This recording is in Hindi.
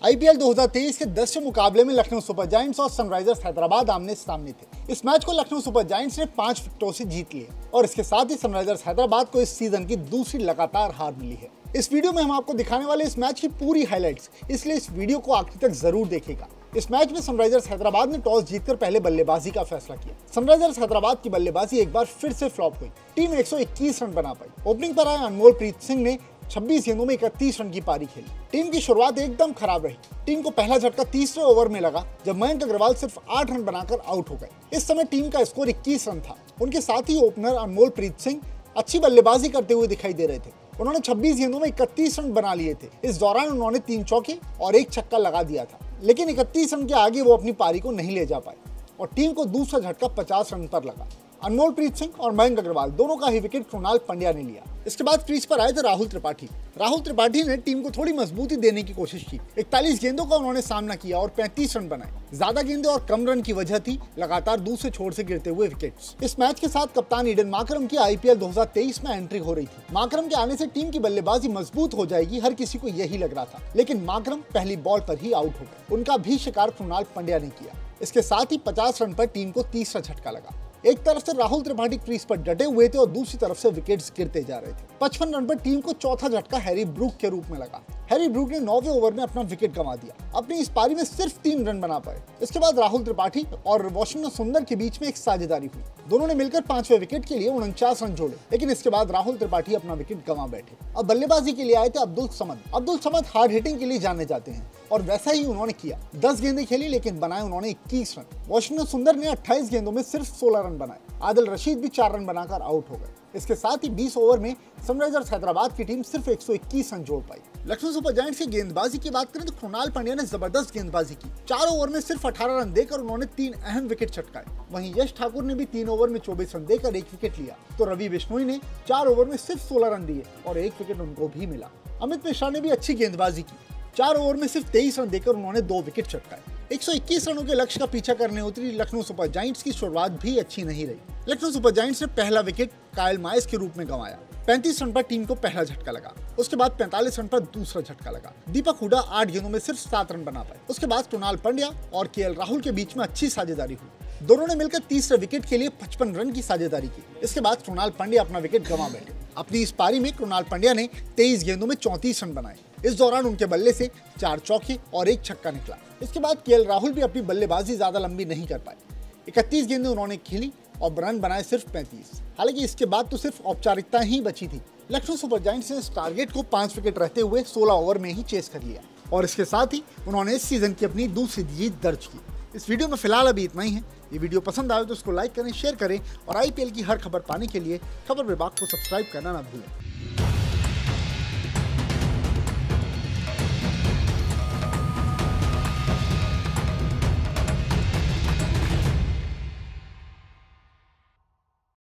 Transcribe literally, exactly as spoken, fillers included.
आईपीएल दो हज़ार तेईस के दसवें मुकाबले में लखनऊ सुपर जायंट्स और सनराइजर्स हैदराबाद आमने सामने थे। इस मैच को लखनऊ सुपर जायंट्स ने पांच विकेटों से जीत लिया और इसके साथ ही सनराइजर्स हैदराबाद को इस सीजन की दूसरी लगातार हार मिली है। इस वीडियो में हम आपको दिखाने वाले इस मैच की पूरी हाइलाइट्स, इसलिए इस वीडियो को आखिर तक जरूर देखिएगा। इस मैच में सनराइजर्स हैदराबाद ने टॉस जीतकर पहले बल्लेबाजी का फैसला किया। सनराइजर्स हैदराबाद की बल्लेबाजी एक बार फिर से फ्लॉप हुई। टीम एक सौ इक्कीस रन बना पाई। ओपनिंग पर आए अनमोल प्रीत सिंह ने छब्बीस गेंदों में इकतीस रन की पारी खेली। टीम की शुरुआत एकदम खराब रही। टीम को पहला झटका तीसरे ओवर में लगा जब मयंक अग्रवाल सिर्फ आठ रन बनाकर आउट हो गए। इस समय टीम का स्कोर इक्कीस रन था। उनके साथ ही ओपनर अनमोल प्रीत सिंह अच्छी बल्लेबाजी करते हुए दिखाई दे रहे थे। उन्होंने छब्बीस गेंदों में इकतीस रन बना लिए थे। इस दौरान उन्होंने तीन चौके और एक छक्का लगा दिया था, लेकिन इकतीस रन के आगे वो अपनी पारी को नहीं ले जा पाए और टीम को दूसरा झटका पचास रन पर लगा। अनमोल प्रीत सिंह और मयंक अग्रवाल दोनों का ही विकेट कृणाल पंड्या ने लिया। इसके बाद क्रीज पर आए थे राहुल त्रिपाठी। राहुल त्रिपाठी ने टीम को थोड़ी मजबूती देने की कोशिश की। इकतालीस गेंदों का उन्होंने सामना किया और पैंतीस रन बनाए। ज्यादा गेंदें और कम रन की वजह थी लगातार दूसरे छोर से गिरते हुए विकेट्स। इस मैच के साथ कप्तान ईडन माकरम की आईपीएल दो हज़ार तेईस में एंट्री हो रही थी। माकरम के आने से टीम की बल्लेबाजी मजबूत हो जाएगी, हर किसी को यही लग रहा था, लेकिन माकरम पहली बॉल पर ही आउट हो गए। उनका भी शिकार कृणाल पंड्या ने किया। इसके साथ ही पचास रन पर टीम को तीसरा झटका लगा। एक तरफ से राहुल त्रिपाठी क्रीज पर डटे हुए थे और दूसरी तरफ से विकेट्स गिरते जा रहे थे। पचपन रन पर टीम को चौथा झटका हैरी ब्रूक के रूप में लगा। हैरी ब्रूक ने नौवें ओवर में अपना विकेट गंवा दिया। अपनी इस पारी में सिर्फ तीन रन बना पाए। इसके बाद राहुल त्रिपाठी और वाशिंगटन सुंदर के बीच में एक साझेदारी हुई। दोनों ने मिलकर पांचवें विकेट के लिए उनचास रन जोड़े, लेकिन इसके बाद राहुल त्रिपाठी अपना विकेट गंवा बैठे। अब बल्लेबाजी के लिए आए थे अब्दुल समद। अब्दुल समद हार्ड हिटिंग के लिए जाने जाते हैं और वैसा ही उन्होंने किया। दस गेंदें खेली, लेकिन बनाए उन्होंने इक्कीस रन। वाशिंगटन सुंदर ने अट्ठाईस गेंदों में सिर्फ सोलह रन बनाए। आदिल रशीद भी चार रन बनाकर आउट हो गए। इसके साथ ही बीस ओवर में सनराइजर्स हैदराबाद की टीम सिर्फ एक सौ इक्कीस रन जोड़ पाई। लखनऊ सुपर जायंट्स की गेंदबाजी की बात करें तो कृणाल पंड्या ने जबरदस्त गेंदबाजी की। चार ओवर में सिर्फ अठारह रन देकर उन्होंने तीन अहम विकेट चटकाए। वहीं यश ठाकुर ने भी तीन ओवर में चौबीस रन देकर एक विकेट लिया, तो रवि बिश्नोई ने चार ओवर में सिर्फ सोलह रन दिए और एक विकेट उनको भी मिला। अमित मिश्रा ने भी अच्छी गेंदबाजी की। चार ओवर में सिर्फ तेईस रन देकर उन्होंने दो विकेट चटकाए। एक सौ इक्कीस रनों के लक्ष्य का पीछा करने उतरी लखनऊ सुपर जायंट्स की शुरुआत भी अच्छी नहीं रही। लखनऊ सुपर जायंट्स ने पहला विकेट कायल माइस के रूप में गंवाया। पैंतीस रन पर टीम को पहला झटका लगा। उसके बाद पैंतालीस रन पर दूसरा झटका लगा। दीपक हुडा आठ गेंदों में सिर्फ सात रन बना पाए। उसके बाद कृणाल पंड्या और केएल राहुल के बीच में अच्छी साझेदारी हुई। दोनों ने मिलकर तीसरे विकेट के लिए पचपन रन की साझेदारी की। इसके बाद कृणाल पंड्या अपना विकेट गंवा बैठे। अपनी इस पारी में कृणाल पंड्या ने तेईस गेंदों में चौंतीस रन बनाए। इस दौरान उनके बल्ले से चार चौके और एक छक्का निकला। इसके बाद केएल राहुल भी अपनी बल्लेबाजी ज्यादा लंबी नहीं कर पाए। इकतीस गेंदें उन्होंने खेली और रन बनाए सिर्फ पैंतीस। हालांकि इसके बाद तो सिर्फ औपचारिकता ही बची थी। लखनऊ सुपर जायंट्स ने इस टारगेट को पांच विकेट रहते हुए सोलह ओवर में ही चेस कर लिया और इसके साथ ही उन्होंने इस सीजन की अपनी दूसरी जीत दर्ज की। इस वीडियो में फिलहाल अभी इतना ही है। ये वीडियो पसंद आए तो उसको लाइक करें, शेयर करें और आईपीएल की हर खबर पाने के लिए खबर विभाग को सब्सक्राइब करना ना भूलें।